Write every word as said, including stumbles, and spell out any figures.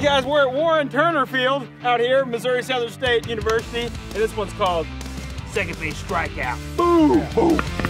guys, we're at Warren Turner Field out here, Missouri Southern State University, and this one's called Second Base Strikeout. Boom, boom.